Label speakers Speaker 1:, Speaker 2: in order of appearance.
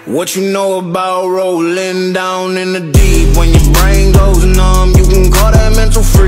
Speaker 1: What you know about rolling down in the deep? When your brain goes numb, you can call that mental freeze.